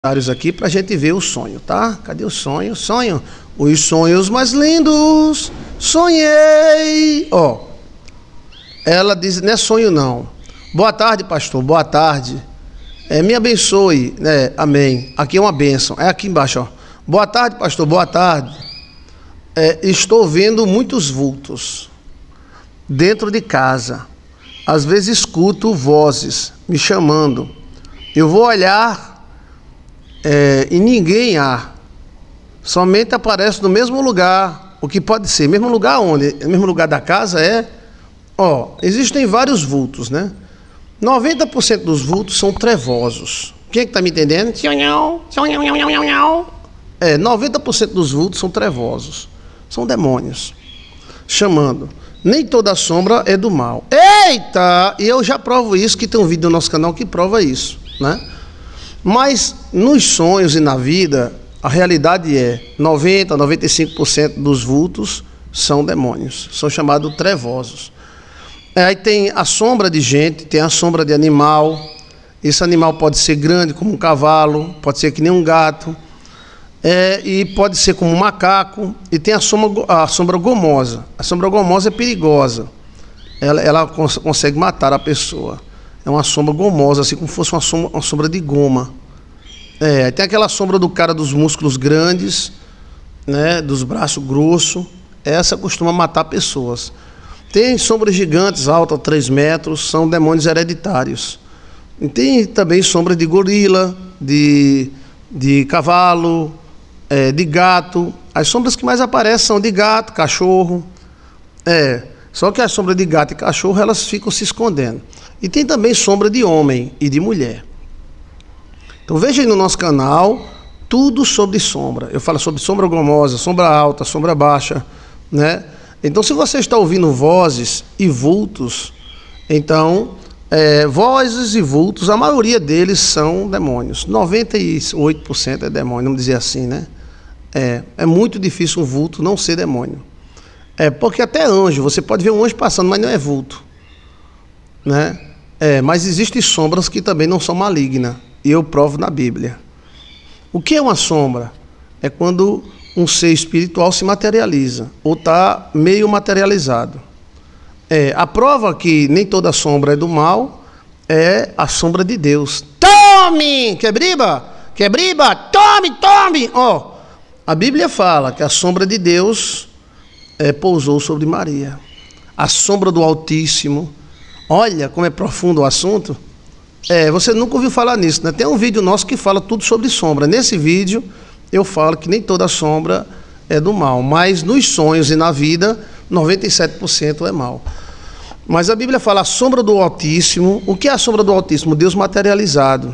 aqui para a gente ver o sonho, tá? Cadê o sonho? Sonho. Os sonhos mais lindos, sonhei. Ó, ela diz, não é sonho não. Boa tarde, pastor, boa tarde. Me abençoe, né? Amém. Aqui é uma bênção, é aqui embaixo, ó. Boa tarde, pastor, boa tarde. Estou vendo muitos vultos dentro de casa. Às vezes escuto vozes me chamando. Eu vou olhar e ninguém há. Somente aparece no mesmo lugar. O que pode ser? Mesmo lugar onde? O mesmo lugar da casa existem vários vultos, né? 90% dos vultos são trevosos. Quem é que está me entendendo? 90% dos vultos são trevosos. São demônios chamando. Nem toda sombra é do mal. Eita! E eu já provo isso, que tem um vídeo no nosso canal que prova isso, né? Mas nos sonhos e na vida, a realidade é 90% a 95% dos vultos são demônios. São chamados trevosos. Aí tem a sombra de gente, tem a sombra de animal. Esse animal pode ser grande como um cavalo, pode ser que nem um gato. E pode ser como um macaco. E tem a sombra gomosa. A sombra gomosa é perigosa. Ela consegue matar a pessoa. É uma sombra gomosa, assim como fosse uma sombra de goma. Tem aquela sombra do cara dos músculos grandes, né, dos braços grossos. Essa costuma matar pessoas. Tem sombras gigantes, altas, 3 metros, são demônios hereditários. E tem também sombra de gorila, de cavalo, de gato. As sombras que mais aparecem são de gato, cachorro. Só que as sombras de gato e cachorro, elas ficam se escondendo. E tem também sombra de homem e de mulher. Então veja aí no nosso canal tudo sobre sombra. Eu falo sobre sombra gomosa, sombra alta, sombra baixa, né? Então se você está ouvindo vozes e vultos, então vozes e vultos, a maioria deles são demônios. 98% é demônio, vamos dizer assim, né? É muito difícil um vulto não ser demônio. Porque até anjo, você pode ver um anjo passando, mas não é vulto, né? Mas existem sombras que também não são malignas, e eu provo na Bíblia. O que é uma sombra? É quando um ser espiritual se materializa, ou está meio materializado. A prova que nem toda sombra é do mal é a sombra de Deus. Tome! Quer briba? Quer briba? Tome, tome! A Bíblia fala que a sombra de Deus pousou sobre Maria. A sombra do Altíssimo. Olha como é profundo o assunto. Você nunca ouviu falar nisso, né? Tem um vídeo nosso que fala tudo sobre sombra. Nesse vídeo eu falo que nem toda sombra é do mal, mas nos sonhos e na vida 97% é mal. Mas a Bíblia fala a sombra do Altíssimo. O que é a sombra do Altíssimo? Deus materializado.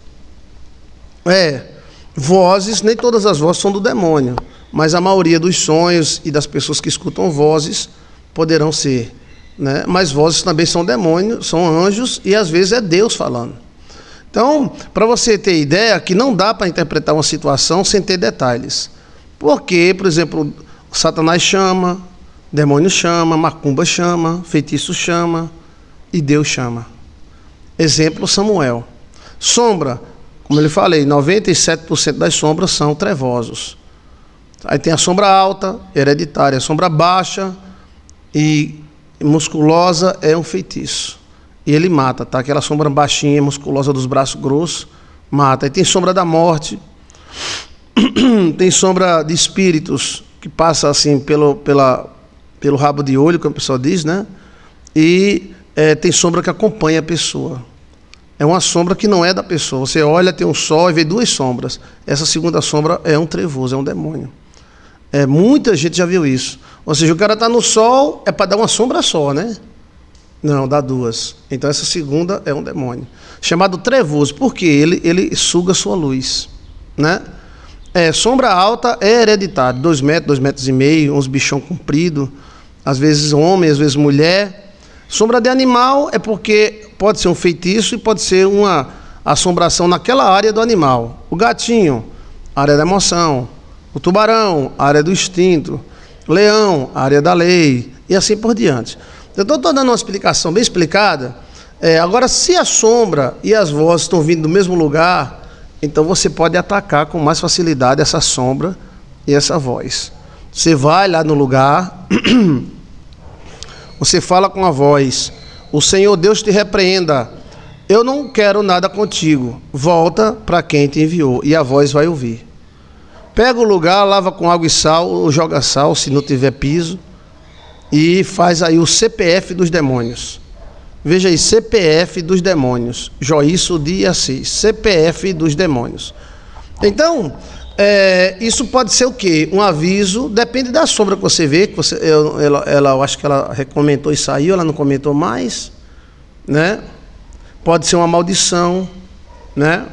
Vozes, nem todas as vozes são do demônio, mas a maioria dos sonhos e das pessoas que escutam vozes poderão ser, né? Mas vozes também são demônios, são anjos, e às vezes é Deus falando. Então, para você ter ideia, que não dá para interpretar uma situação sem ter detalhes. Porque, por exemplo, Satanás chama, demônio chama, macumba chama, feitiço chama e Deus chama. Exemplo, Samuel. Sombra, como eu lhe falei, 97% das sombras são trevosos. Aí tem a sombra alta, hereditária, a sombra baixa e musculosa é um feitiço. E ele mata, tá? Aquela sombra baixinha, musculosa dos braços grossos, mata. Aí tem sombra da morte, tem sombra de espíritos, que passa assim pelo rabo de olho, como a pessoa diz, né? E tem sombra que acompanha a pessoa. É uma sombra que não é da pessoa. Você olha, tem um sol e vê 2 sombras. Essa segunda sombra é um trevoso, é um demônio. Muita gente já viu isso. Ou seja, o cara está no sol, é para dar uma sombra só, né? Não, dá 2. Então essa segunda é um demônio. Chamado trevoso, porque ele suga sua luz, né? Sombra alta é hereditário. 2 metros, 2 metros e meio, uns bichão comprido. Às vezes homem, às vezes mulher. Sombra de animal é porque pode ser um feitiço e pode ser uma assombração naquela área do animal. O gatinho, área da emoção. O tubarão, área do instinto. Leão, área da lei. E assim por diante. Então, estou dando uma explicação bem explicada. Agora, se a sombra e as vozes estão vindo do mesmo lugar, então você pode atacar com mais facilidade essa sombra e essa voz. Você vai lá no lugar, você fala com a voz: o Senhor Deus te repreenda, eu não quero nada contigo, volta para quem te enviou. E a voz vai ouvir. Pega o lugar, lava com água e sal, ou joga sal se não tiver piso, e faz aí o CPF dos demônios. Veja aí, CPF dos demônios. Joíço de Assis, CPF dos demônios. Então, isso pode ser o quê? Um aviso, depende da sombra que você vê, que eu acho que ela comentou e saiu, ela não comentou mais, né? Pode ser uma maldição, né?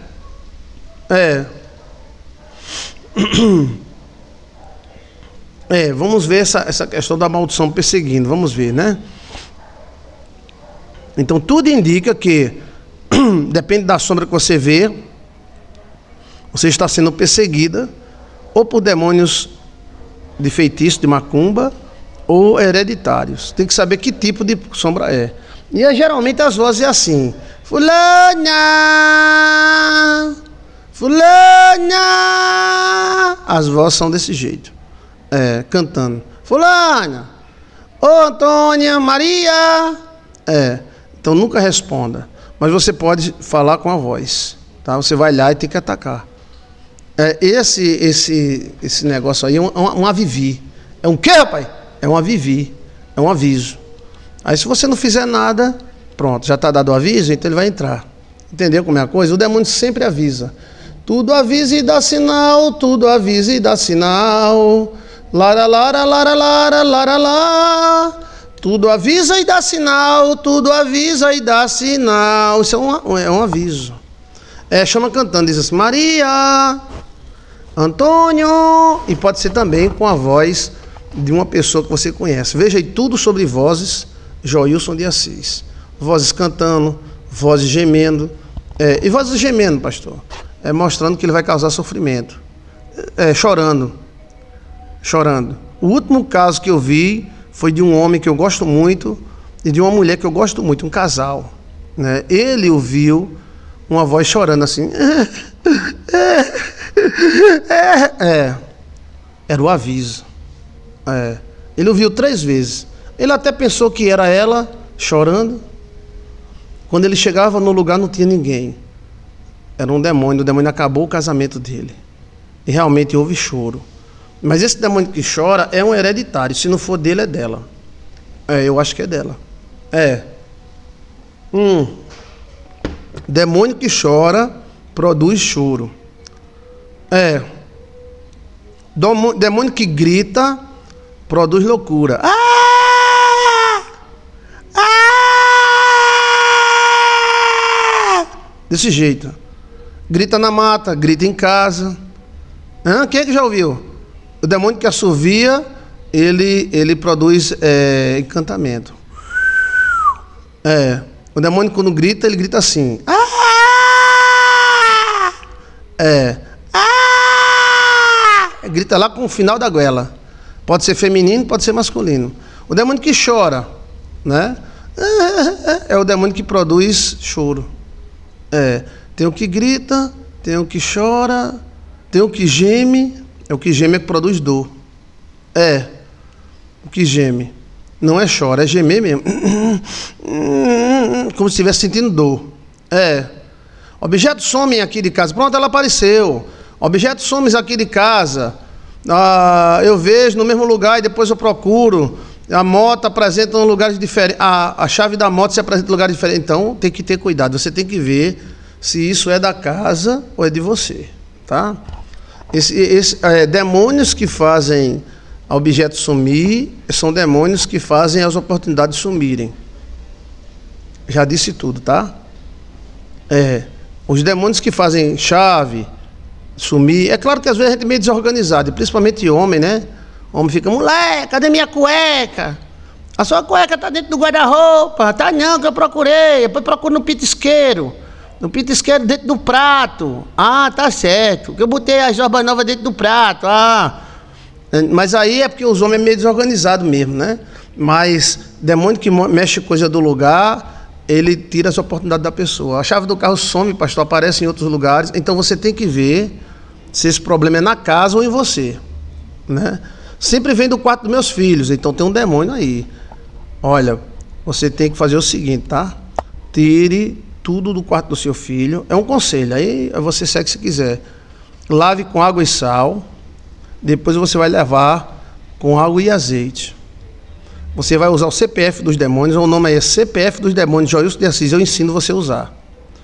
Vamos ver essa questão da maldição perseguindo, vamos ver, né? Então tudo indica que, depende da sombra que você vê, você está sendo perseguida, ou por demônios de feitiço, de macumba, ou hereditários. Tem que saber que tipo de sombra é. E geralmente as vozes é assim: fulana, fulana. As vozes são desse jeito, cantando: fulana, ô Antônia, Maria. Então nunca responda, mas você pode falar com a voz, tá? Você vai lá e tem que atacar. Esse negócio aí é um avivi. É um quê, rapaz? É um avivi, é um aviso. Aí se você não fizer nada, pronto, já está dado o aviso, então ele vai entrar. Entendeu como é a coisa? O demônio sempre avisa. Tudo avisa e dá sinal, tudo avisa e dá sinal. Lara, lara, lara, lara, lara, lara. Tudo avisa e dá sinal, tudo avisa e dá sinal. Isso é um aviso. Chama cantando, diz assim: Maria, Antônio. E pode ser também com a voz de uma pessoa que você conhece. Veja aí tudo sobre vozes, Joilson de Assis. Vozes cantando, vozes gemendo. E vozes gemendo, pastor, mostrando que ele vai causar sofrimento. Chorando. Chorando. O último caso que eu vi foi de um homem que eu gosto muito e de uma mulher que eu gosto muito, um casal, né? Ele ouviu uma voz chorando assim. Era o aviso. Ele ouviu 3 vezes. Ele até pensou que era ela chorando. Quando ele chegava no lugar não tinha ninguém. Era um demônio. O demônio acabou o casamento dele. E realmente houve choro. Mas esse demônio que chora é um hereditário. Se não for dele, é dela. Eu acho que é dela. Demônio que chora produz choro. Demônio que grita produz loucura. Desse jeito. Grita na mata, grita em casa. Quem é que já ouviu? O demônio que assovia, ele produz encantamento. O demônio quando grita, ele grita assim. Grita lá com o final da goela. Pode ser feminino, pode ser masculino. O demônio que chora, né? É o demônio que produz choro. Tem o que grita, tem o que chora, tem o que geme. O que geme é que produz dor. O que geme. Não é chora, é gemer mesmo. Como se estivesse sentindo dor. Objetos somem aqui de casa. Pronto, ela apareceu. Objetos somem aqui de casa. Eu vejo no mesmo lugar e depois eu procuro. A moto apresenta em lugares diferentes. A chave da moto se apresenta em lugares diferentes. Então tem que ter cuidado. Você tem que ver se isso é da casa ou é de você. Tá? Demônios que fazem objetos sumir são demônios que fazem as oportunidades sumirem. Já disse tudo, tá? Os demônios que fazem chave sumir. É claro que às vezes a gente é meio desorganizado, principalmente homem, né? Homem fica: mulher, cadê minha cueca? A sua cueca tá dentro do guarda-roupa. Tá não, que eu procurei. Depois procuro no pitisqueiro. No pitisqueiro dentro do prato. Tá certo. Que eu botei as jorbas novas dentro do prato. Mas aí é porque os homens é meio desorganizados mesmo, né? Mas demônio que mexe coisa do lugar, ele tira as oportunidades da pessoa. A chave do carro some, pastor, aparece em outros lugares. Então você tem que ver se esse problema é na casa ou em você, né? Sempre vem do quarto dos meus filhos, então tem um demônio aí. Olha, você tem que fazer o seguinte, tá? Tire tudo do quarto do seu filho. É um conselho, aí você segue se quiser. Lave com água e sal. Depois você vai levar com água e azeite. Você vai usar o CPF dos demônios. O nome é CPF dos demônios, Joilson de Assis. Eu ensino você a usar.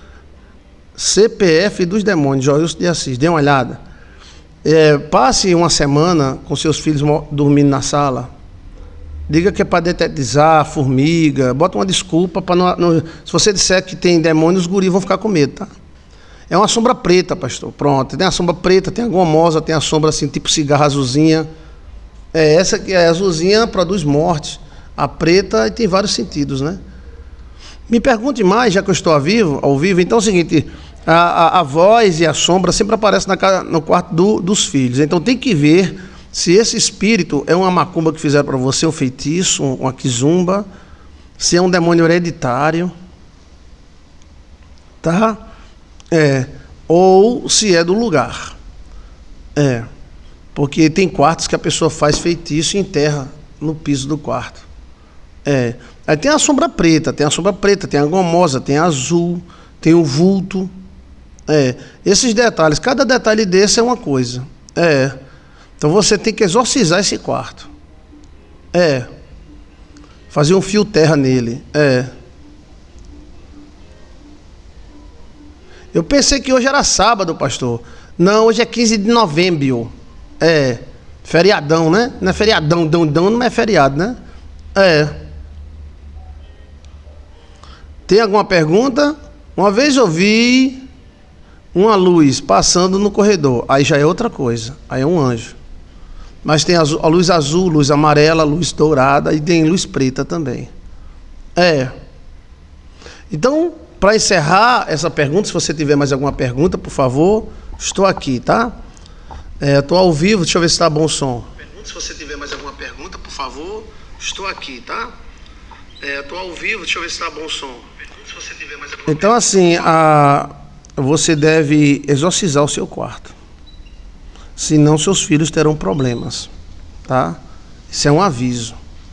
CPF dos demônios, Joilson de Assis. Dê uma olhada. Passe uma semana com seus filhos dormindo na sala. Diga que é para detetizar formiga. Bota uma desculpa para não. Se você disser que tem demônios, os guris vão ficar com medo, tá? É uma sombra preta, pastor. Pronto. Tem a sombra preta, tem a gomosa, tem a sombra assim, tipo cigarro azulzinha. Essa que é azulzinha produz morte. A preta tem vários sentidos, né? Me pergunte mais, já que eu estou ao vivo. Então é o seguinte, a voz e a sombra sempre aparecem no quarto dos filhos. Então tem que ver se esse espírito é uma macumba que fizeram para você, um feitiço, uma quizumba, se é um demônio hereditário, tá? Ou se é do lugar. Porque tem quartos que a pessoa faz feitiço e enterra no piso do quarto. Aí tem a sombra preta, tem a gomosa, tem a azul, tem o vulto. Esses detalhes, cada detalhe desse é uma coisa. Então você tem que exorcizar esse quarto. Fazer um fio terra nele. Eu pensei que hoje era sábado, pastor. Não, hoje é 15 de novembro. Feriadão, né? Não é feriadão, não é feriado, né? Tem alguma pergunta? Uma vez eu vi uma luz passando no corredor. Aí já é outra coisa. Aí é um anjo. Mas tem a luz azul, luz amarela, luz dourada e tem luz preta também. Então, para encerrar essa pergunta, se você tiver mais alguma pergunta, por favor, estou aqui, tá? Estou ao vivo, deixa eu ver se está bom o som. Se você tiver mais alguma pergunta, por favor, estou aqui, tá? Estou ao vivo, deixa eu ver se está bom o som. Se você tiver mais alguma então, assim, você deve exorcizar o seu quarto. Senão seus filhos terão problemas, tá? Isso é um aviso.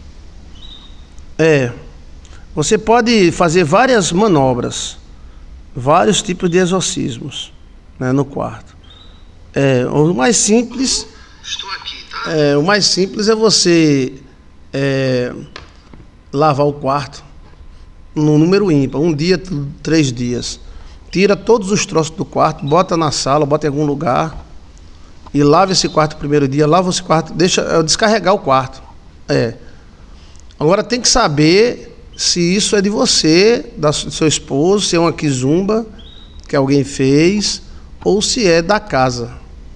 Você pode fazer várias manobras, vários tipos de exorcismos, né, no quarto. O mais simples. Estou aqui, tá? O mais simples é você lavar o quarto no número ímpar, 1 dia, 3 dias. Tira todos os troços do quarto, bota na sala, bota em algum lugar e lava esse quarto o primeiro dia, lava esse quarto, deixa descarregar o quarto. Agora tem que saber se isso é de você, do seu esposo, se é uma quizumba que alguém fez ou se é da casa.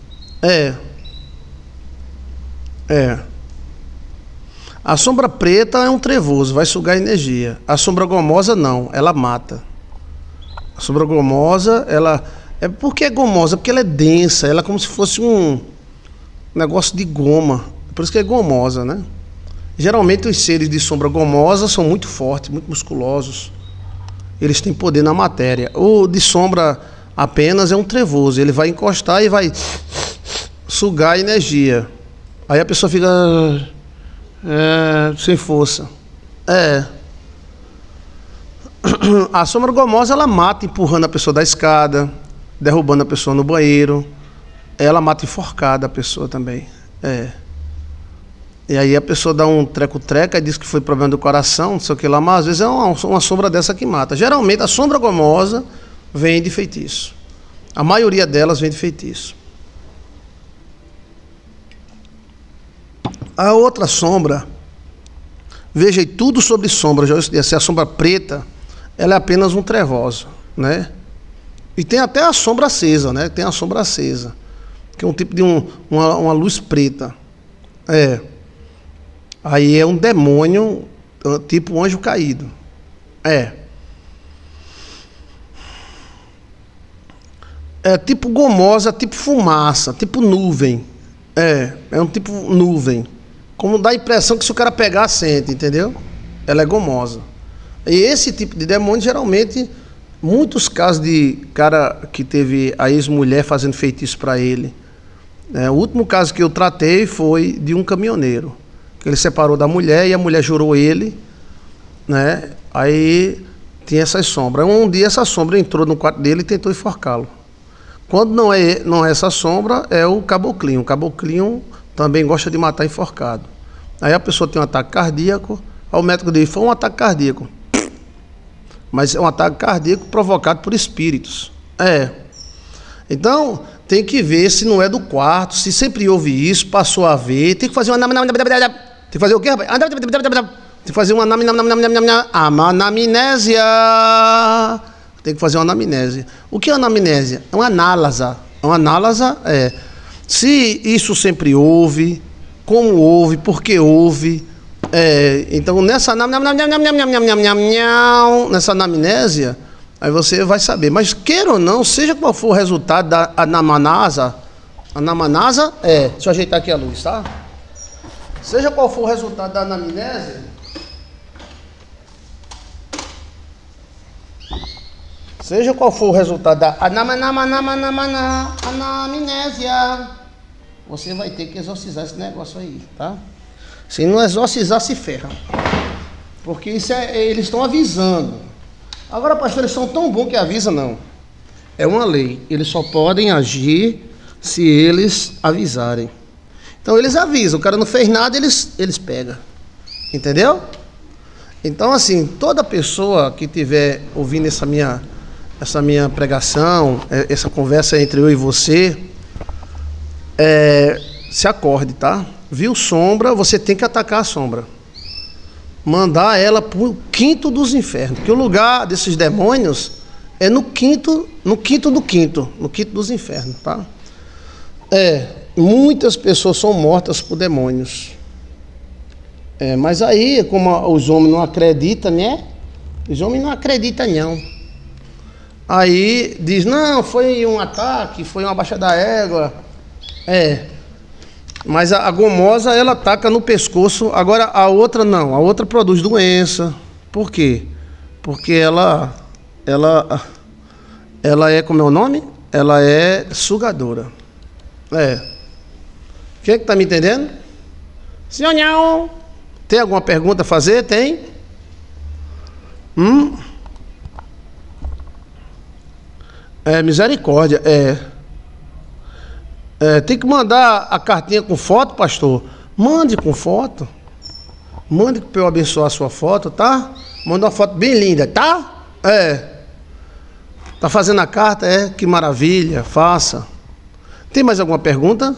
A sombra preta é um trevoso, vai sugar energia. A sombra gomosa não, ela mata. A sombra gomosa, ela... Por que é gomosa? Porque ela é densa, ela é como se fosse um negócio de goma. Por isso que é gomosa, né? Geralmente os seres de sombra gomosa são muito fortes, muito musculosos. Eles têm poder na matéria. O de sombra apenas é um trevoso, ele vai encostar e vai sugar a energia. Aí a pessoa fica sem força. A sombra gomosa, ela mata empurrando a pessoa da escada, derrubando a pessoa no banheiro. Ela mata enforcada a pessoa também. E aí a pessoa dá um treco-treca e diz que foi problema do coração, não sei o que lá, mas às vezes é uma sombra dessa que mata. Geralmente a sombra gomosa vem de feitiço. A maioria delas vem de feitiço. A outra sombra, veja aí, tudo sobre sombra, já disse, a sombra preta, ela é apenas um trevoso, né? E tem até a sombra acesa, né? Tem a sombra acesa, que é um tipo de uma luz preta. Aí é um demônio, tipo anjo caído. É tipo gomosa, tipo fumaça, tipo nuvem. É um tipo nuvem. Como dá a impressão que se o cara pegar, sente, entendeu? Ela é gomosa. E esse tipo de demônio, geralmente, muitos casos de cara que teve a ex-mulher fazendo feitiço para ele. O último caso que eu tratei foi de um caminhoneiro, que ele separou da mulher e a mulher jurou ele, né? Aí tinha essas sombras. Um dia essa sombra entrou no quarto dele e tentou enforcá-lo. Quando não é essa sombra, é o caboclinho. O caboclinho também gosta de matar enforcado. Aí a pessoa tem um ataque cardíaco, aí o médico diz, foi um ataque cardíaco. Mas é um ataque cardíaco provocado por espíritos. Então, tem que ver se não é do quarto, se sempre houve isso, passou a ver. Tem que fazer uma... Tem que fazer o quê, rapaz? Tem que fazer uma anamnésia. Tem que fazer uma anamnésia. O que é anamnésia? É uma análise. Uma análise se isso sempre houve, como houve, por que houve. Então, nessa anamnésia, aí você vai saber. Mas, queira ou não, seja qual for o resultado da anamnese, deixa eu ajeitar aqui a luz, tá? Seja qual for o resultado da anamnese, seja qual for o resultado da anamnésia, você vai ter que exorcizar esse negócio aí, tá? Se não exorcizar, se ferra. Porque isso eles estão avisando. Agora, pastor, eles são tão bons que avisam, não. É uma lei. Eles só podem agir se eles avisarem. Então, eles avisam. O cara não fez nada, eles pegam. Entendeu? Então, assim, toda pessoa que estiver ouvindo essa minha pregação, essa conversa entre eu e você, se acorde, tá? Viu sombra, você tem que atacar a sombra. Mandar ela para o quinto dos infernos. Porque o lugar desses demônios é no quinto dos infernos, tá? Muitas pessoas são mortas por demônios. Mas aí, como os homens não acreditam, né? Os homens não acreditam, não. Aí diz, não, foi um ataque, foi uma baixa da égua. Mas a gomosa, ela ataca no pescoço. Agora a outra não, a outra produz doença. Por quê? Porque ela é, como é o nome? Ela é sugadora. Quem é que tá me entendendo? Senhor, não. Tem alguma pergunta a fazer? Tem? Misericórdia, tem que mandar a cartinha com foto, pastor? Mande com foto. Mande para eu abençoar a sua foto, tá? Manda uma foto bem linda, tá? Tá fazendo a carta? Que maravilha, faça. Tem mais alguma pergunta?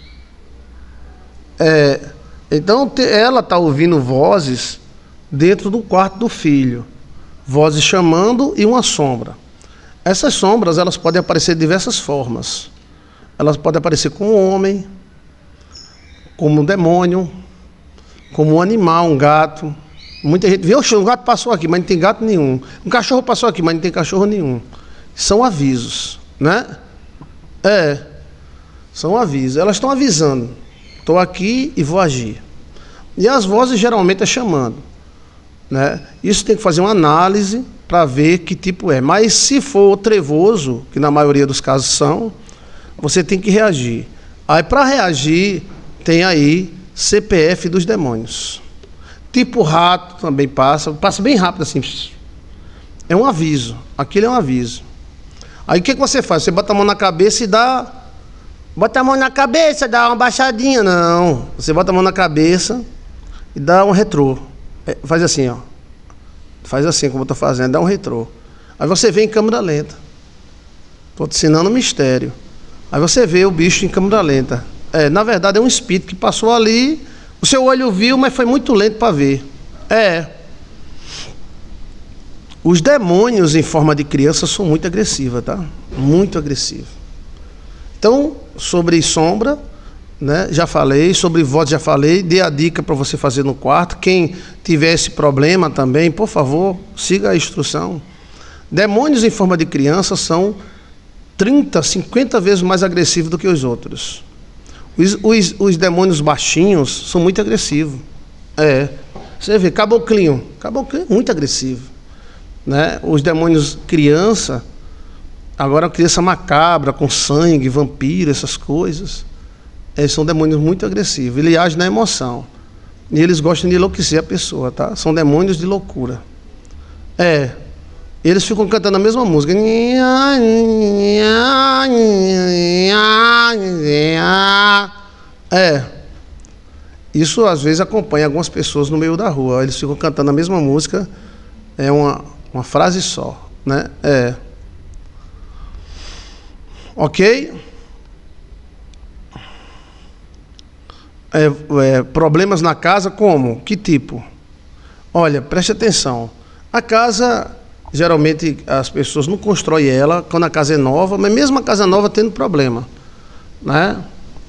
Então, ela tá ouvindo vozes dentro do quarto do filho. Vozes chamando e uma sombra. Essas sombras, elas podem aparecer de diversas formas. Elas podem aparecer como um homem, como um demônio, como um animal, um gato. Muita gente vê, um gato passou aqui, mas não tem gato nenhum. Um cachorro passou aqui, mas não tem cachorro nenhum. São avisos, né? São avisos. Elas estão avisando. Estou aqui e vou agir. E as vozes geralmente chamando, né? Isso tem que fazer uma análise para ver que tipo é. Mas se for trevoso, que na maioria dos casos são, você tem que reagir. Aí, para reagir, tem aí CPF dos demônios. Tipo rato também passa bem rápido assim. É um aviso. Aquilo é um aviso. Aí o que você faz? Você bota a mão na cabeça e dá... Bota a mão na cabeça, dá uma baixadinha. Não. Você bota a mão na cabeça e dá um retrô. Faz assim, ó. Faz assim, como eu estou fazendo, dá um retrô. Aí você vê em câmera lenta. Estou te ensinando um mistério. Aí você vê o bicho em câmera lenta. Na verdade é um espírito que passou ali, o seu olho viu, mas foi muito lento para ver. Os demônios em forma de criança são muito agressivos, tá? Muito agressivos. Então, sobre sombra, né, já falei, sobre voz já falei, dei a dica para você fazer no quarto. Quem tiver esse problema também, por favor, siga a instrução. Demônios em forma de criança são 30, 50 vezes mais agressivos do que os outros. Os demônios baixinhos são muito agressivos. Você vê, caboclinho é muito agressivo. né? Os demônios criança, agora criança macabra, com sangue, vampiro, essas coisas, eles são demônios muito agressivos. Ele age na emoção. E eles gostam de enlouquecer a pessoa, tá? São demônios de loucura. Eles ficam cantando a mesma música. Isso às vezes acompanha algumas pessoas no meio da rua. Eles ficam cantando a mesma música. É uma frase só, né? Ok? Problemas na casa, como? Que tipo? Olha, preste atenção. A casa, geralmente as pessoas não constroem ela quando a casa é nova, mas mesmo a casa nova tendo problema, né?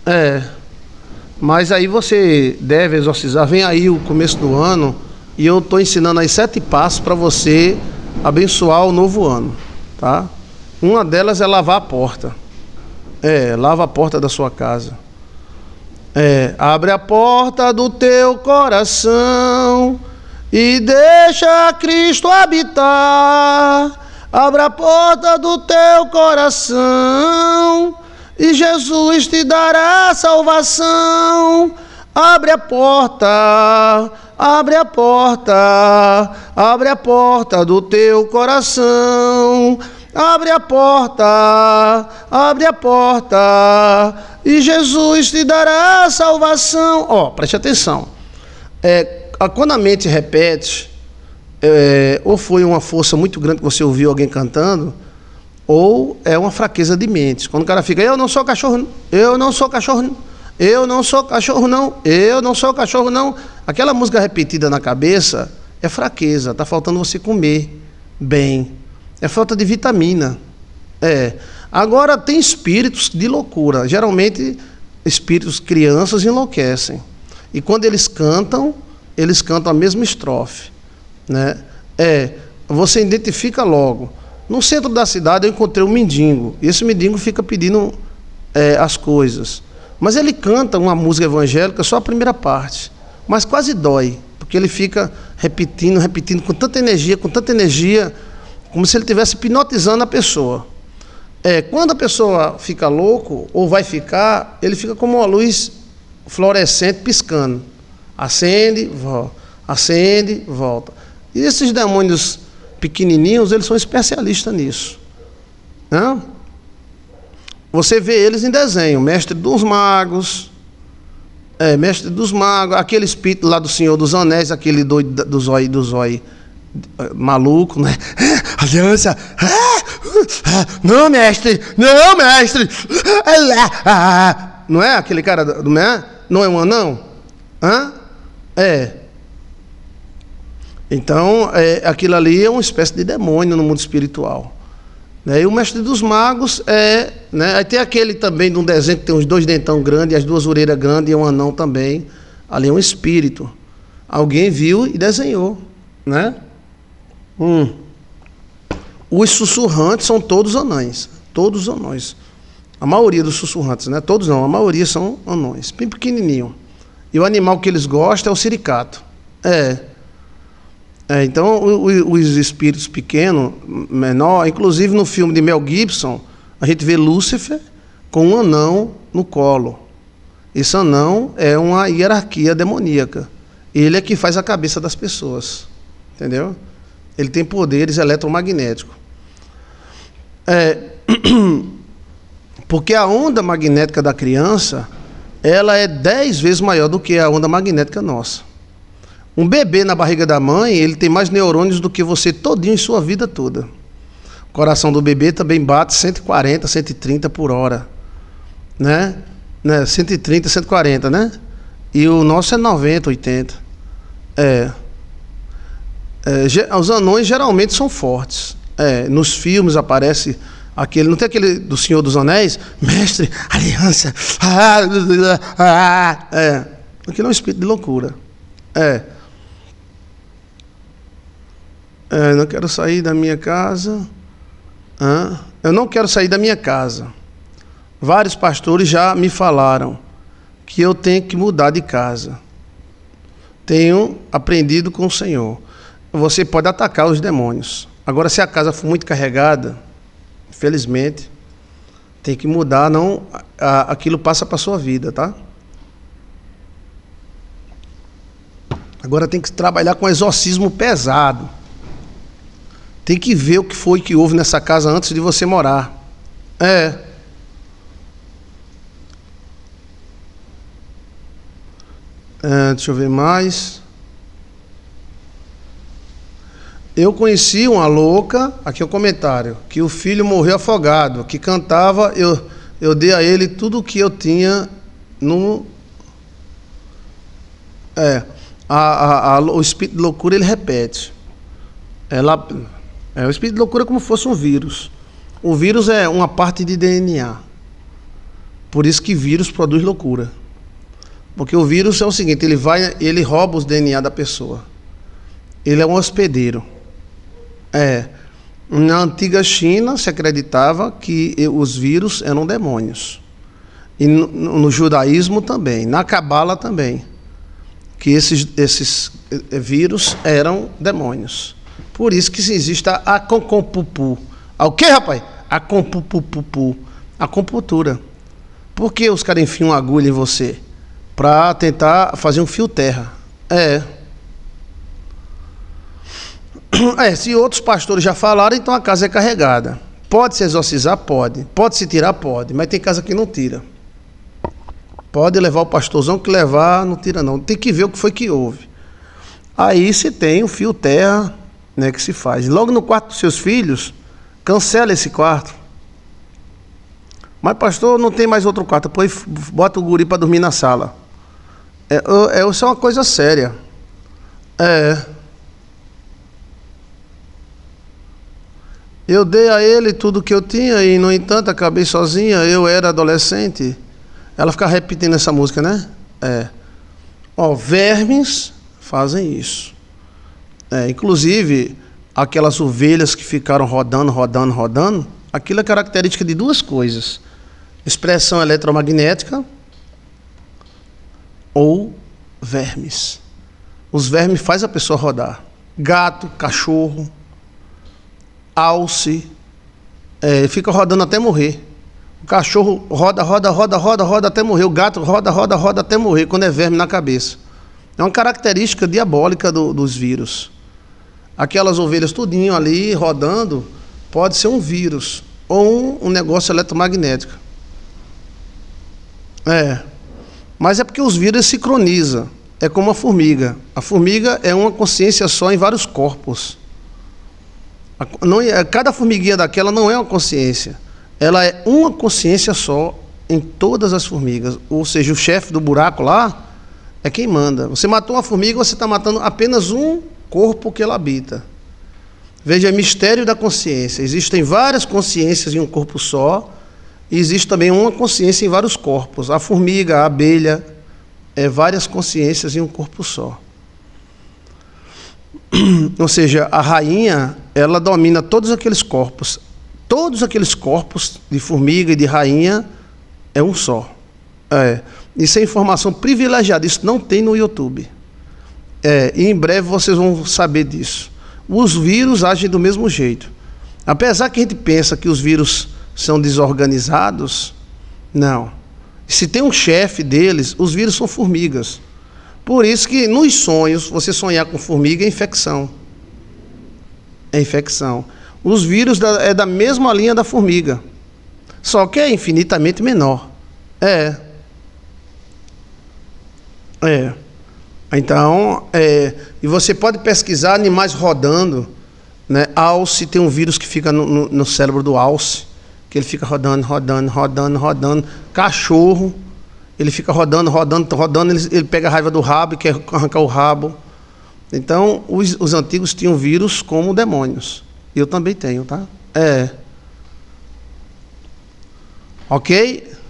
Mas aí você deve exorcizar. Vem aí o começo do ano e eu estou ensinando aí 7 passos para você abençoar o novo ano, tá? Uma delas é lavar a porta. Lava a porta da sua casa. Abre a porta do teu coração e deixa Cristo habitar. Abre a porta do teu coração e Jesus te dará salvação. Abre a porta, abre a porta, abre a porta do teu coração. Abre a porta e Jesus te dará salvação. Preste atenção. Quando a mente repete, ou foi uma força muito grande que você ouviu alguém cantando, ou é uma fraqueza de mente. Quando o cara fica, eu não sou cachorro, eu não sou cachorro, eu não sou cachorro não, eu não sou cachorro não. Aquela música repetida na cabeça é fraqueza, está faltando você comer bem. É falta de vitamina. Agora tem espíritos de loucura. Geralmente, espíritos crianças enlouquecem. E quando eles cantam a mesma estrofe, né? Você identifica logo. No centro da cidade eu encontrei um mendigo. E esse mendigo fica pedindo as coisas. Mas ele canta uma música evangélica, só a primeira parte. Mas quase dói. Porque ele fica repetindo com tanta energia, como se ele estivesse hipnotizando a pessoa. Quando a pessoa fica louco, ou vai ficar, ele fica como uma luz fluorescente piscando. Acende, volta. E esses demônios pequenininhos, eles são especialistas nisso. Né? Você vê eles em desenho. Mestre dos Magos, aquele espírito lá do Senhor dos Anéis, aquele doido do zóio maluco, né? Aliança. Não, mestre. Não é aquele cara, não é um anão? Então, aquilo ali é uma espécie de demônio no mundo espiritual. E o mestre dos magos né? Aí tem aquele também de um desenho que tem uns 2 dentão grandes, as 2 orelhas grandes, e um anão também. Ali é um espírito. Alguém viu e desenhou, né? Os sussurrantes são todos anões. Todos anões. A maioria dos sussurrantes, né? Todos não, a maioria são anões, bem pequenininho. E o animal que eles gostam é o siricato. Então, os espíritos pequenos, menor, inclusive no filme de Mel Gibson, a gente vê Lúcifer com um anão no colo. Esse anão é uma hierarquia demoníaca. Ele é que faz a cabeça das pessoas. Entendeu? Ele tem poderes eletromagnéticos. Porque a onda magnética da criança, ela é 10 vezes maior do que a onda magnética nossa. Um bebê na barriga da mãe, ele tem mais neurônios do que você todinho em sua vida toda. O coração do bebê também bate 140, 130 por hora. Né? 130, 140, né? E o nosso é 90, 80. Os anões geralmente são fortes. Nos filmes aparece aquele, não tem aquele do Senhor dos Anéis? Mestre, aliança. Aquilo é um espírito de loucura. Não quero sair da minha casa. Eu não quero sair da minha casa. Vários pastores já me falaram que eu tenho que mudar de casa. Tenho aprendido com o Senhor. Você pode atacar os demônios. Agora, se a casa for muito carregada, infelizmente, tem que mudar, não, aquilo passa para a sua vida, tá? Agora tem que trabalhar com exorcismo pesado. Tem que ver o que foi que houve nessa casa antes de você morar. Deixa eu ver mais. Eu conheci uma louca, aqui é o comentário, que o filho morreu afogado, que cantava, eu dei a ele tudo o que eu tinha no... o espírito de loucura, ele repete. O espírito de loucura é como se fosse um vírus. O vírus é uma parte de DNA. Por isso que vírus produz loucura. Porque o vírus é o seguinte, ele rouba os DNA da pessoa. Ele é um hospedeiro. Na antiga China se acreditava que os vírus eram demônios. E no judaísmo também, na cabala também. Que esses vírus eram demônios. Por isso que existe a concompupu. O quê, rapaz? A compupupupu. A acupuntura. Por que os caras enfiam uma agulha em você? Para tentar fazer um fio terra. Se outros pastores já falaram, então a casa é carregada. Pode se exorcizar? Pode. Pode se tirar? Pode. Mas tem casa que não tira. Pode levar o pastorzão que levar, não tira não. Tem que ver o que foi que houve. Aí se tem o fio terra, né, que se faz. Logo no quarto dos seus filhos, cancela esse quarto. Mas pastor, não tem mais outro quarto. Depois bota o guri para dormir na sala. Isso é uma coisa séria. Eu dei a ele tudo que eu tinha e, no entanto, acabei sozinha. Eu era adolescente. Ela fica repetindo essa música, né? Vermes fazem isso. Inclusive, aquelas ovelhas que ficaram rodando, aquilo é característica de duas coisas. Expressão eletromagnética ou vermes. Os vermes fazem a pessoa rodar. Gato, cachorro, alce, fica rodando até morrer. O cachorro roda até morrer. O gato roda até morrer quando é verme na cabeça. É uma característica diabólica dos vírus. Aquelas ovelhas tudinho ali rodando pode ser um vírus ou um negócio eletromagnético. Mas é porque os vírus sincronizam. É como a formiga. A formiga é uma consciência só em vários corpos. Cada formiguinha daquela não é uma consciência. Ela é uma consciência só em todas as formigas. Ou seja, o chefe do buraco lá é quem manda. Você matou uma formiga, você está matando apenas um corpo que ela habita. Veja, é mistério da consciência. Existem várias consciências em um corpo só. E existe também uma consciência em vários corpos. A formiga, a abelha, várias consciências em um corpo só. Ou seja, a rainha, ela domina todos aqueles corpos. Todos aqueles corpos de formiga e de rainha é um só. Isso é informação privilegiada. Isso não tem no YouTube. E em breve vocês vão saber disso. Os vírus agem do mesmo jeito. Apesar que a gente pensa que os vírus são desorganizados, não. Se tem um chefe deles, os vírus são formigas. Por isso que nos sonhos, você sonhar com formiga é infecção. É infecção. Os vírus é da mesma linha da formiga. Só que é infinitamente menor. Então, e você pode pesquisar animais rodando, né? Alce, tem um vírus que fica no cérebro do alce, que ele fica rodando. Cachorro, ele fica rodando, ele pega a raiva do rabo e quer arrancar o rabo. Então, os antigos tinham vírus como demônios. Eu também tenho, tá? Ok?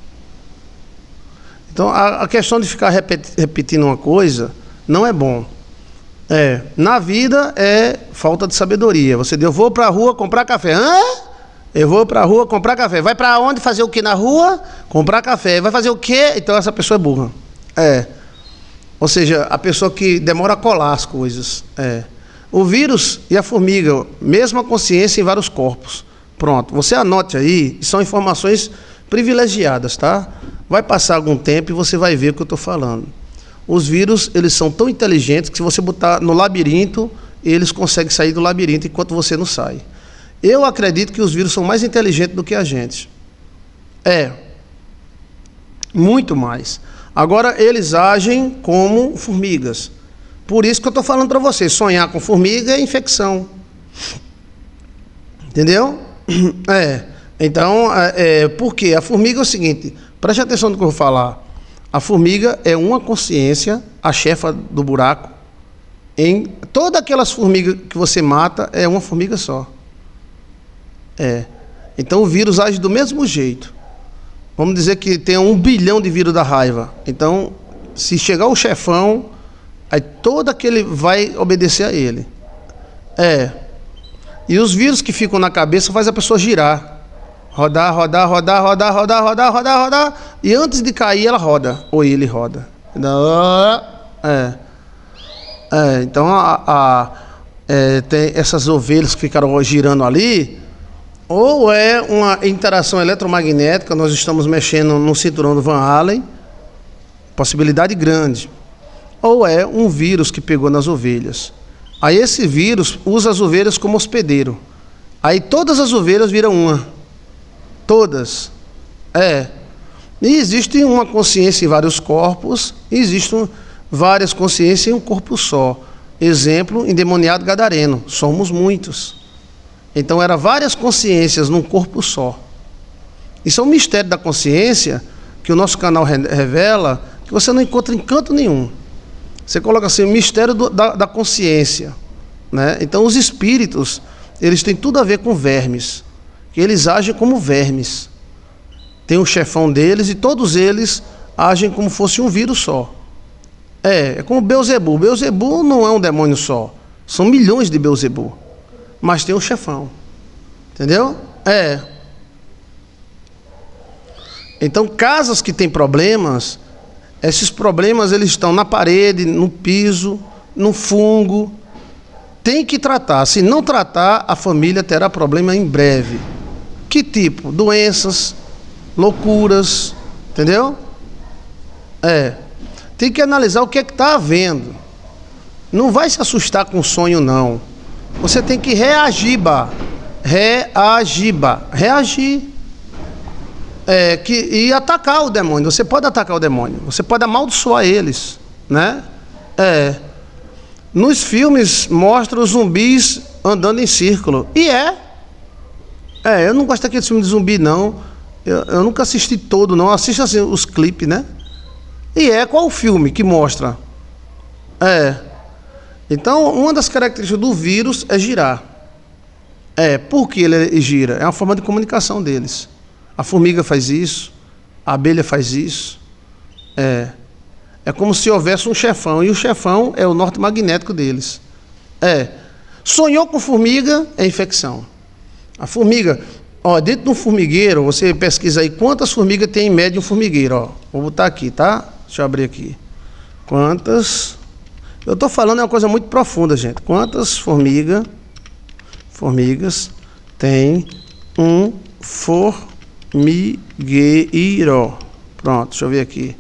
Então, a questão de ficar repetindo uma coisa não é bom. Na vida é falta de sabedoria. Você diz, eu vou para a rua comprar café. Eu vou para a rua comprar café. Vai para onde? Fazer o que na rua? Comprar café. Vai fazer o quê? Então essa pessoa é burra. Ou seja, a pessoa que demora a colar as coisas. O vírus e a formiga, mesma consciência em vários corpos. Pronto, você anote aí, são informações privilegiadas, tá? Vai passar algum tempo e você vai ver o que eu estou falando. Os vírus, eles são tão inteligentes que se você botar no labirinto, eles conseguem sair do labirinto enquanto você não sai. Eu acredito que os vírus são mais inteligentes do que a gente. Muito mais. Agora, eles agem como formigas. Por isso que eu estou falando para vocês, sonhar com formiga é infecção. Entendeu? Então, por quê? A formiga é o seguinte, preste atenção no que eu vou falar. A formiga é uma consciência, a chefa do buraco. Em todas aquelas formigas que você mata, é uma formiga só. Então o vírus age do mesmo jeito. Vamos dizer que tem 1 bilhão de vírus da raiva. Então, se chegar o chefão, aí todo aquele vai obedecer a ele. E os vírus que ficam na cabeça faz a pessoa girar. Rodar. E antes de cair, ela roda. Ou ele roda. Então, tem essas ovelhas que ficaram girando ali. Ou é uma interação eletromagnética, nós estamos mexendo no cinturão do Van Allen, possibilidade grande. Ou é um vírus que pegou nas ovelhas. Aí esse vírus usa as ovelhas como hospedeiro. Aí todas as ovelhas viram uma. Todas. E existe uma consciência em vários corpos, e existem várias consciências em um corpo só. Exemplo, endemoniado gadareno. Somos muitos. Então, eram várias consciências num corpo só. Isso é um mistério da consciência que o nosso canal revela, que você não encontra em canto nenhum. Você coloca assim, o mistério da consciência, né? Então, os espíritos, eles têm tudo a ver com vermes. Que eles agem como vermes. Tem um chefão deles e todos eles agem como fosse um vírus só. É como Beelzebub. Beelzebub não é um demônio só. São milhões de Beelzebub. Mas tem um chefão. Entendeu? Então, casas que têm problemas, esses problemas eles estão na parede, no piso, no fungo. Tem que tratar. Se não tratar, a família terá problema em breve. Que tipo? Doenças, loucuras, entendeu? Tem que analisar o que é que está havendo. Não vai se assustar com o sonho, não. Você tem que reagir. E atacar o demônio. Você pode atacar o demônio. Você pode amaldiçoar eles, né? Nos filmes mostra os zumbis andando em círculo. E eu não gosto daquele filme de zumbi, não. Eu nunca assisti todo, não. Assisto assim, os clipes, né? Qual o filme que mostra? Então, uma das características do vírus é girar. Por que ele gira? É uma forma de comunicação deles. A formiga faz isso, a abelha faz isso. É como se houvesse um chefão, e o chefão é o norte magnético deles. Sonhou com formiga, é infecção. A formiga, dentro de um formigueiro, você pesquisa aí quantas formigas tem em média um formigueiro. Vou botar aqui, tá? Deixa eu abrir aqui. Quantas... Eu estou falando é uma coisa muito profunda, gente. Quantas formigas tem um formigueiro? Pronto, deixa eu ver aqui.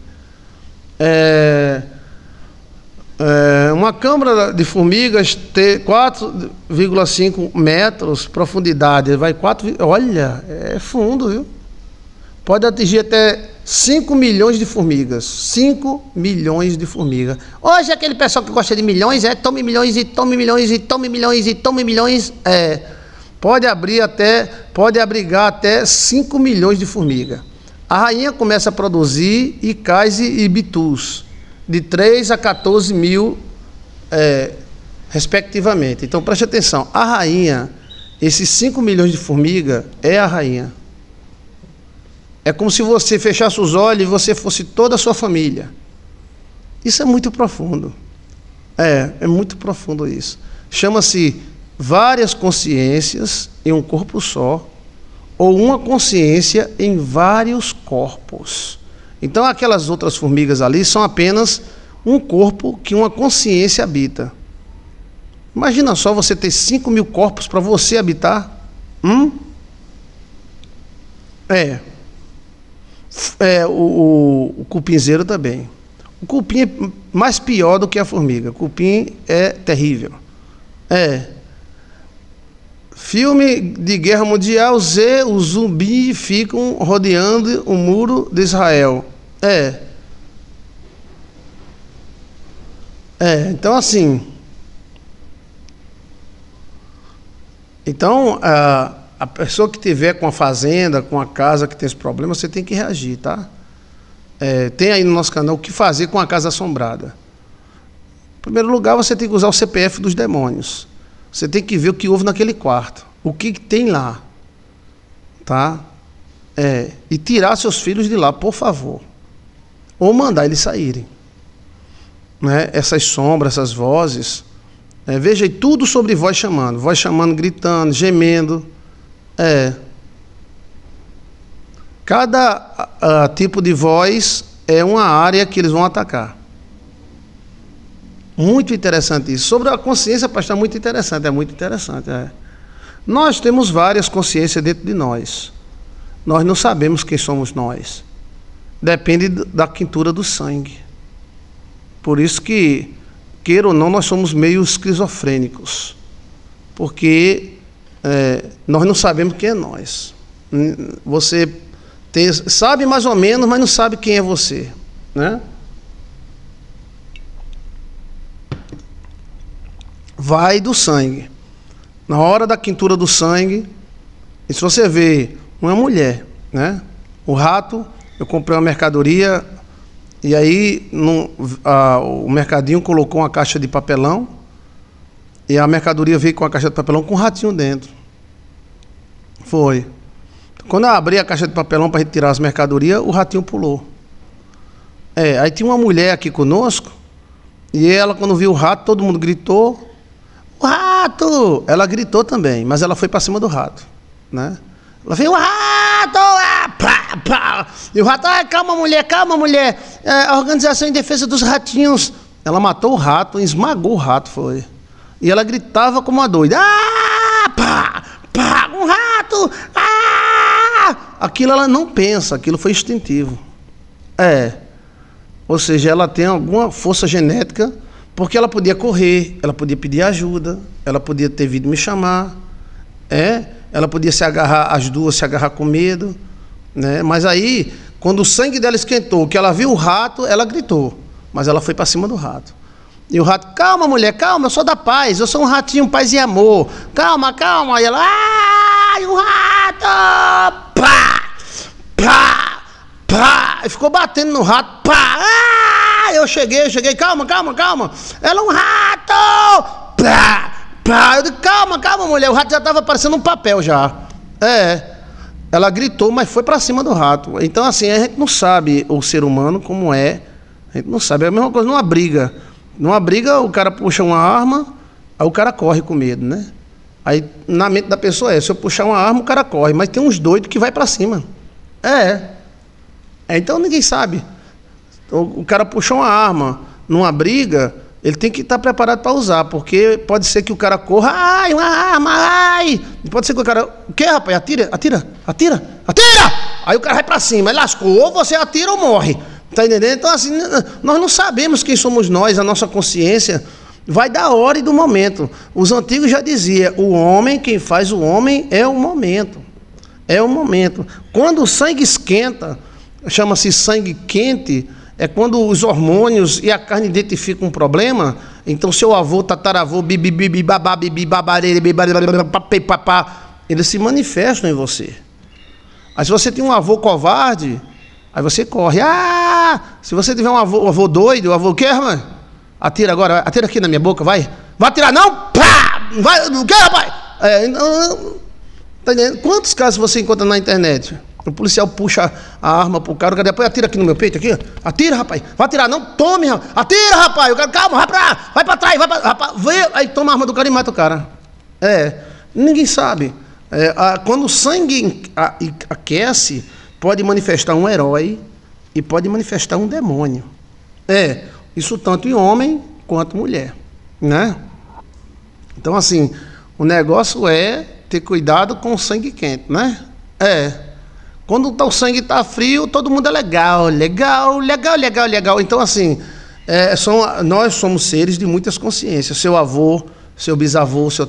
Uma câmara de formigas tem 4,5 metros de profundidade. Olha, é fundo, viu? Pode atingir até 5 milhões de formigas. 5 milhões de formigas. Hoje aquele pessoal que gosta de milhões, tome milhões e tome milhões e tome milhões e tome milhões. Pode abrigar até 5 milhões de formigas. A rainha começa a produzir icais e bitus, de 3 a 14 mil, respectivamente. Então preste atenção, a rainha, esses 5 milhões de formigas, é a rainha. É como se você fechasse os olhos e você fosse toda a sua família. Isso é muito profundo. É muito profundo isso. Chama-se várias consciências em um corpo só, ou uma consciência em vários corpos. Então aquelas outras formigas ali são apenas um corpo que uma consciência habita. Imagina só você ter 5.000 corpos para você habitar. O cupinzeiro também. O cupim é mais pior do que a formiga. O cupim é terrível. Filme de Guerra Mundial Z, os zumbis ficam rodeando o muro de Israel. Então assim... Então, a pessoa que tiver com a fazenda, com a casa que tem esse problema, você tem que reagir, tá? Tem aí no nosso canal o que fazer com a casa assombrada. Em primeiro lugar, você tem que usar o CPF dos demônios. Você tem que ver o que houve naquele quarto, o que tem lá, tá? E tirar seus filhos de lá, por favor. Ou mandar eles saírem. Né? Essas sombras, essas vozes... veja aí tudo sobre voz chamando, gritando, gemendo. Cada tipo de voz é uma área que eles vão atacar. Muito interessante isso. Sobre a consciência, pastor, muito interessante. Nós temos várias consciências dentro de nós. Nós não sabemos quem somos nós. Depende da quintura do sangue. Por isso que, queira ou não, nós somos meio esquizofrênicos. Porque nós não sabemos quem é nós. Você sabe mais ou menos, mas não sabe quem é você. Né? Vai do sangue. Na hora da quintura do sangue, e se você vê uma mulher, né? O rato, eu comprei uma mercadoria, e aí o mercadinho colocou uma caixa de papelão, e a mercadoria veio com a caixa de papelão com um ratinho dentro. Foi. Quando eu abri a caixa de papelão para retirar as mercadorias, o ratinho pulou. Aí tinha uma mulher aqui conosco, e ela, quando viu o rato, todo mundo gritou, o rato! Ela gritou também, mas ela foi para cima do rato, né? Ela fez, o rato! Pá, pá. E o rato, calma mulher, a Organização em Defesa dos Ratinhos. Ela matou o rato, esmagou o rato, foi. E ela gritava como uma doida, pá, pá, um rato, Aquilo ela não pensa, aquilo foi instintivo. Ou seja, ela tem alguma força genética, porque ela podia correr, ela podia pedir ajuda, ela podia ter vindo me chamar, ela podia se agarrar, as duas se agarrar com medo, né? Mas aí, quando o sangue dela esquentou, que ela viu o rato, ela gritou, mas ela foi para cima do rato. E o rato, calma mulher, calma, eu sou da paz, eu sou um ratinho, paz e amor, calma, calma. E ela, ai, o rato, pá, pá, pá, e ficou batendo no rato, pá, eu cheguei, calma. Ela é um rato! Pá, pá. Eu disse, calma, mulher. O rato já estava parecendo um papel já. Ela gritou, mas foi para cima do rato. Então, assim, a gente não sabe o ser humano como é. A gente não sabe. É a mesma coisa numa briga. Numa briga, o cara puxa uma arma, aí o cara corre com medo, né? Aí, na mente da pessoa se eu puxar uma arma, o cara corre. Mas tem uns doidos que vai para cima. Então, ninguém sabe. O cara puxou uma arma numa briga, ele tem que estar preparado para usar, porque pode ser que o cara corra, ai, uma arma, ai! Pode ser que o cara, o que, rapaz? Atira! Aí o cara vai para cima, ele lascou, ou você atira ou morre, tá entendendo? Então assim, nós não sabemos quem somos nós, a nossa consciência vai da hora e do momento. Os antigos já diziam, o homem, quem faz o homem é o momento. Quando o sangue esquenta, chama-se sangue quente, é quando os hormônios e a carne identificam um problema. Então seu avô, tataravô, eles se manifestam em você. Aí se você tem um avô covarde, aí você corre. Se você tiver um avô doido, o avô o quê, irmão? Atira agora, atira aqui na minha boca, vai atirar não? Pá! Vai, o que, rapaz? Tá entendendo? Quantos casos você encontra na internet? O policial puxa a arma pro cara, o cara depois atira aqui no meu peito, aqui, atira, rapaz, vai atirar, não, tome, rapaz. Atira, rapaz, o cara, calma, vai pra trás, rapaz, aí toma a arma do cara e mata o cara. Ninguém sabe. Quando o sangue aquece, pode manifestar um herói e pode manifestar um demônio. Isso tanto em homem quanto mulher, né? Então, assim, o negócio é ter cuidado com o sangue quente, né? Quando o sangue está frio, todo mundo é legal. Então, assim, nós somos seres de muitas consciências. Seu avô, seu bisavô, seu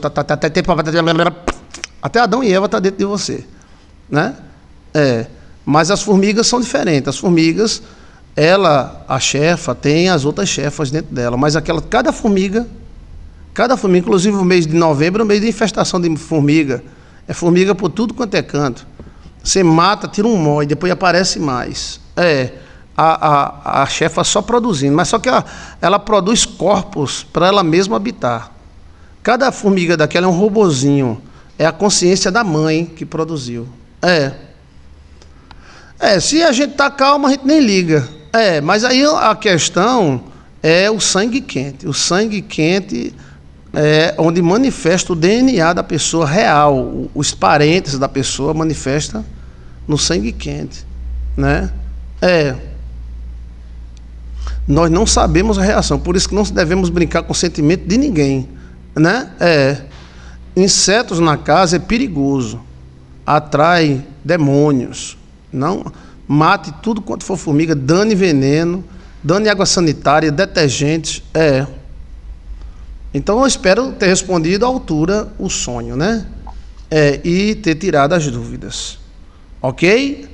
até Adão e Eva tá dentro de você, né? Mas as formigas são diferentes. As formigas, a chefa, tem as outras chefas dentro dela, mas cada formiga, inclusive o mês de novembro é o mês de infestação de formiga. É formiga por tudo quanto é canto. Você mata, tira um nó e depois aparece mais. A chefa só produzindo, mas só que ela produz corpos para ela mesma habitar. Cada formiga daquela é um robozinho. É a consciência da mãe que produziu. Se a gente tá calmo, a gente nem liga. Mas aí a questão é o sangue quente. O sangue quente é onde manifesta o DNA da pessoa real. Os parentes da pessoa manifestam no sangue quente, né? Nós não sabemos a reação, por isso que não devemos brincar com o sentimento de ninguém, né? Insetos na casa é perigoso, atrai demônios. Não mate tudo quanto for formiga, dane veneno, dane água sanitária, detergentes. Então eu espero ter respondido à altura o sonho, né? E ter tirado as dúvidas. Ok?